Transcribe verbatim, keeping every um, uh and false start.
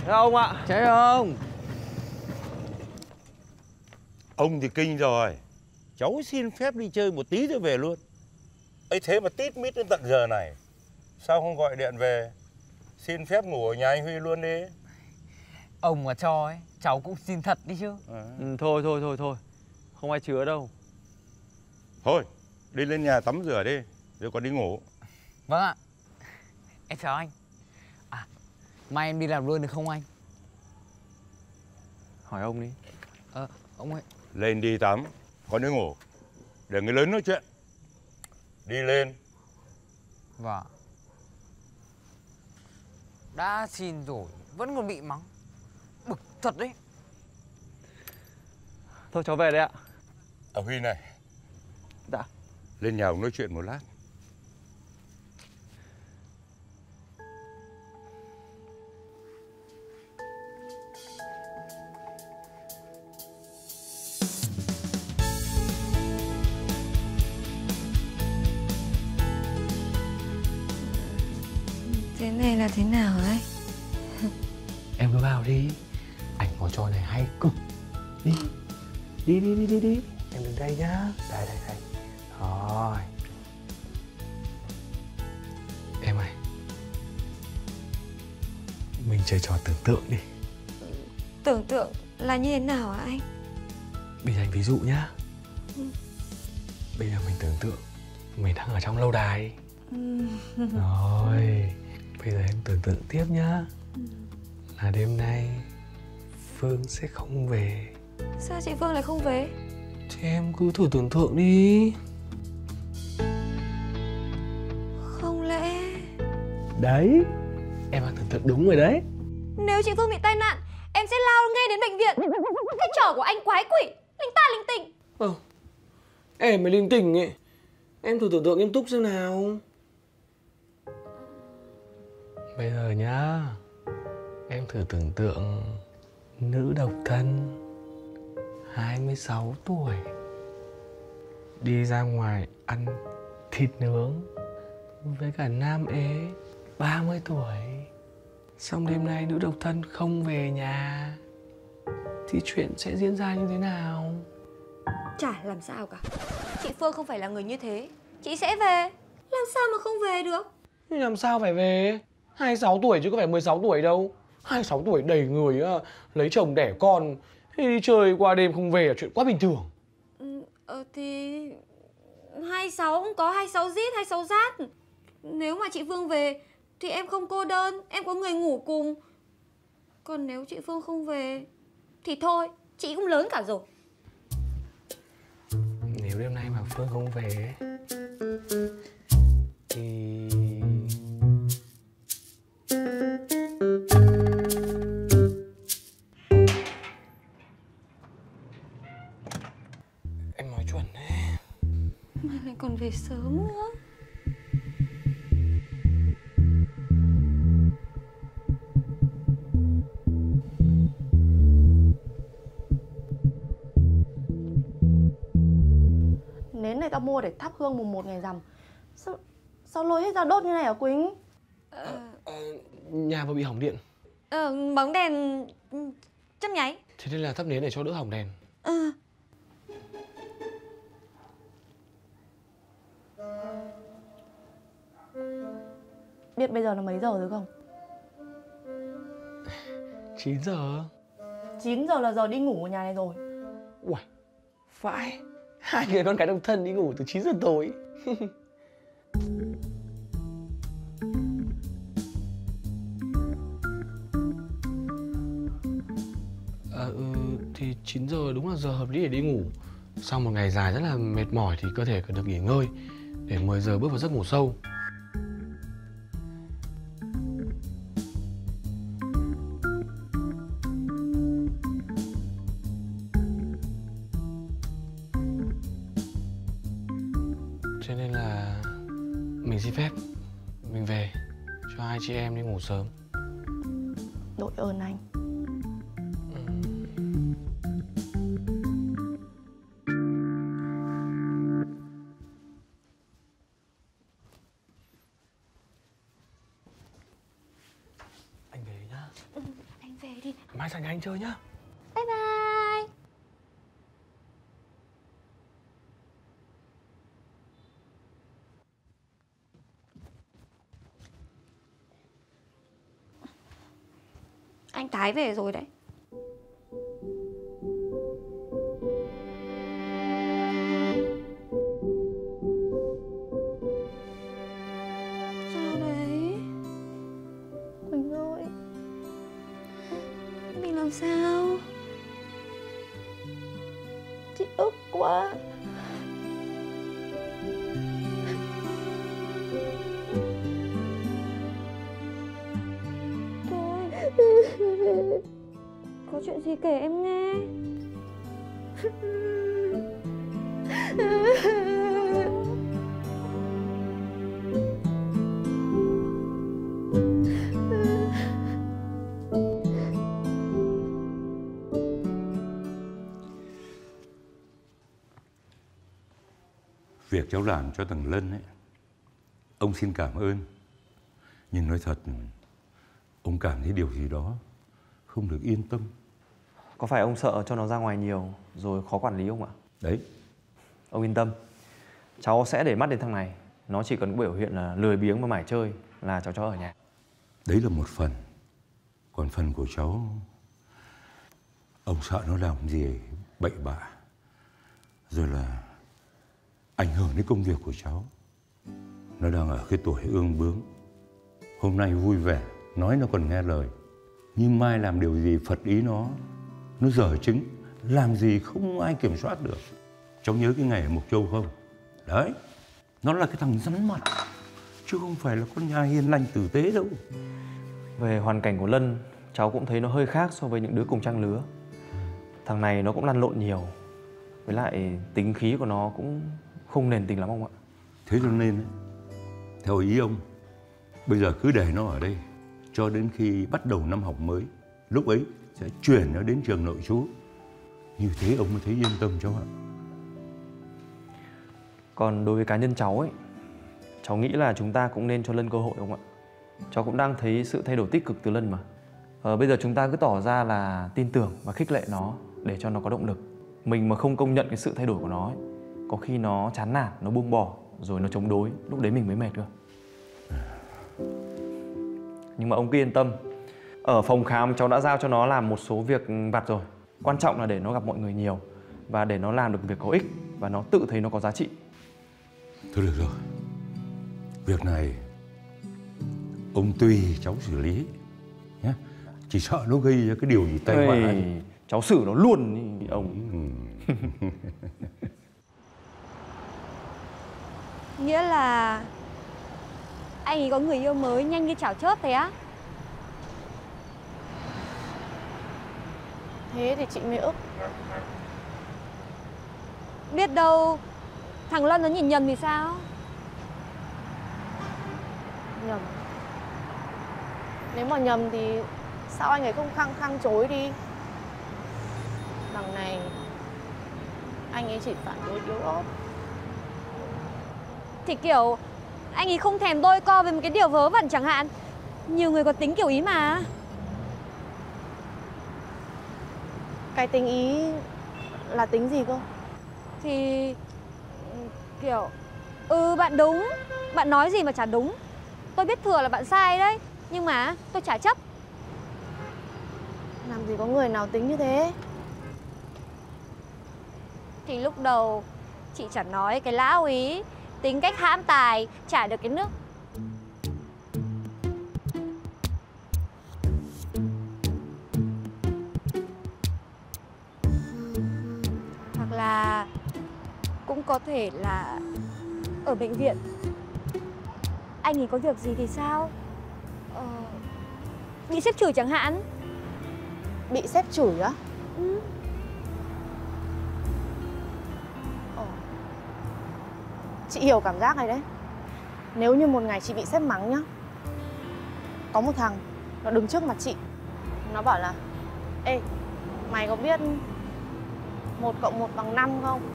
Chào ông ạ. Chào ông. Ông thì kinh rồi. Cháu xin phép đi chơi một tí rồi về luôn. ấy thế mà tít mít đến tận giờ này, sao không gọi điện về xin phép ngủ ở nhà anh Huy luôn đi? Ông mà cho ấy, cháu cũng xin thật đi chứ. À. Ừ, thôi thôi thôi thôi, không ai chứa đâu. Thôi, đi lên nhà tắm rửa đi, rồi còn đi ngủ. Vâng ạ. Em chào anh. À, mai em đi làm luôn được không anh? Hỏi ông đi. Ờ, ông ơi. Lên đi tắm, còn đi ngủ. Để người lớn nói chuyện. Đi lên. Vâng. Đã xin rồi, vẫn còn bị mắng. Bực thật đấy. Thôi cháu về đây ạ. À Huy này. Dạ. Lên nhà ông nói chuyện một lát. Thế này là thế nào hả anh? Em cứ vào đi. Ảnh ngồi trò này hay cực. Đi. Đi đi đi đi đi. Em đứng đây nhá. Đây đây đây. Rồi. Em ơi, mình chơi trò tưởng tượng đi. Tưởng tượng là như thế nào hả anh? Bây giờ anh ví dụ nhá. Ừ. Bây giờ mình tưởng tượng mình đang ở trong lâu đài. Ừ. Rồi. Bây giờ em tưởng tượng tiếp nhá. Ừ. Là đêm nay Phương sẽ không về. Sao chị Phương lại không về? Thì em cứ thử tưởng tượng đi. Không lẽ... Đấy, em đang tưởng tượng đúng rồi đấy. Nếu chị Phương bị tai nạn, em sẽ lao ngay đến bệnh viện. Cái trò của anh quái quỷ, linh ta linh tinh. Ờ, em mới linh tinh ấy. Em thử tưởng tượng nghiêm túc xem nào. Bây giờ nhá, em thử tưởng tượng nữ độc thân hai mươi sáu tuổi đi ra ngoài ăn thịt nướng với cả nam ế ba mươi tuổi. Xong đêm nay nữ độc thân không về nhà thì chuyện sẽ diễn ra như thế nào? Chả làm sao cả. Chị Phương không phải là người như thế. Chị sẽ về. Làm sao mà không về được? Làm sao phải về? hai mươi sáu tuổi chứ có phải mười sáu tuổi đâu. hai mươi sáu tuổi đầy người á, lấy chồng đẻ con, thì đi chơi qua đêm không về là chuyện quá bình thường. Ừ, ờ, thì hai mươi sáu cũng có hai mươi sáu rít, hai mươi sáu rát. Nếu mà chị Phương về thì em không cô đơn, em có người ngủ cùng. Còn nếu chị Phương không về thì thôi, chị cũng lớn cả rồi. Nếu đêm nay mà Phương không về thì... Em nói chuẩn đấy. Mà lại còn về sớm nữa. Nến này tao mua để thắp hương mùng một ngày rằm. Sao, sao lôi hết ra đốt như này hả Quỳnh? Ờ, ờ, nhà vừa bị hỏng điện. Ờ, bóng đèn chớp nháy. Thế nên là thắp nến để cho đỡ hỏng đèn. Ừ. Biết bây giờ là mấy giờ rồi không? chín giờ. chín giờ là giờ đi ngủ ở nhà này rồi. Uầy, phải. Hai người con gái độc thân đi ngủ từ chín giờ tối. À, ừ, thì chín giờ đúng là giờ hợp lý để đi ngủ. Sau một ngày dài rất là mệt mỏi thì cơ thể cần được nghỉ ngơi để mười giờ bước vào giấc ngủ sâu. Cho nên là mình xin phép mình về cho hai chị em đi ngủ sớm. Đội ơn anh. Anh về nhá. Ừ, anh về. mai sang nhà anh chơi nhá. Bye bye. Anh Thái về rồi đấy. Sao đấy? Quỳnh ơi, Mình làm sao? chị ức quá. Thôi, có chuyện gì kể em nghe. Việc cháu làm cho thằng Lân ấy, ông xin cảm ơn. Nhưng nói thật, ông cảm thấy điều gì đó không được yên tâm. Có phải ông sợ cho nó ra ngoài nhiều rồi khó quản lý không ạ? Đấy. Ông yên tâm, cháu sẽ để mắt đến thằng này. Nó chỉ cần có biểu hiện là lười biếng và mải chơi là cháu cho ở nhà. Đấy là một phần. Còn phần của cháu, ông sợ nó làm gì bậy bạ, rồi là ảnh hưởng đến công việc của cháu. Nó đang ở cái tuổi ương bướng. Hôm nay vui vẻ, nói nó còn nghe lời. Nhưng mai làm điều gì phật ý nó, nó dở chứng, làm gì không ai kiểm soát được. Cháu nhớ cái ngày ở Mộc Châu không? Đấy, nó là cái thằng rắn mặt, chứ không phải là con nhà hiền lành tử tế đâu. Về hoàn cảnh của Lân, cháu cũng thấy nó hơi khác so với những đứa cùng trang lứa. Thằng này nó cũng lăn lộn nhiều. Với lại tính khí của nó cũng không nền tình lắm ông ạ. Thế cho nên, theo ý ông, bây giờ cứ để nó ở đây cho đến khi bắt đầu năm học mới. Lúc ấy sẽ chuyển nó đến trường nội trú. Như thế ông mới thấy yên tâm cháu ạ. Còn đối với cá nhân cháu ấy, cháu nghĩ là chúng ta cũng nên cho Lân cơ hội ông ạ. Cháu cũng đang thấy sự thay đổi tích cực từ Lân mà. Ờ, bây giờ chúng ta cứ tỏ ra là tin tưởng và khích lệ nó để cho nó có động lực. Mình mà không công nhận cái sự thay đổi của nó ấy, có khi nó chán nản, nó buông bỏ, rồi nó chống đối. Lúc đấy mình mới mệt cơ. Nhưng mà ông cứ yên tâm, ở phòng khám cháu đã giao cho nó làm một số việc vặt rồi. Quan trọng là để nó gặp mọi người nhiều và để nó làm được việc có ích và nó tự thấy nó có giá trị. Thôi được rồi, việc này ông tùy cháu xử lý nhé. Chỉ sợ nó gây ra cái điều gì tai họa. Cháu xử nó luôn ý, ông. Ừ. Nghĩa là anh ấy có người yêu mới nhanh như chảo chớp thế á? Thế thì chị mới ức. Biết đâu thằng Lân nó nhìn nhầm thì sao? Nhầm. Nếu mà nhầm thì sao anh ấy không khăng khăng chối đi? Đằng này anh ấy chỉ phản đối yếu ớt. Thì kiểu anh ấy không thèm đôi co về một cái điều vớ vẩn chẳng hạn. Nhiều người có tính kiểu ý mà. Cái tính ý là tính gì cơ? Thì kiểu ừ bạn đúng, bạn nói gì mà chả đúng. Tôi biết thừa là bạn sai đấy, nhưng mà tôi chả chấp. Làm gì có người nào tính như thế? Thì lúc đầu chị chẳng nói cái lão ý tính cách hãm tài, trả được cái nước. Hoặc là cũng có thể là ở bệnh viện anh ấy có việc gì thì sao? Ờ, bị sếp chửi chẳng hạn. Bị sếp chửi á? Ừ. Ồ. Chị hiểu cảm giác này đấy. Nếu như một ngày chị bị sếp mắng nhá, có một thằng nó đứng trước mặt chị, nó bảo là: ê, mày có biết một cộng một bằng năm không?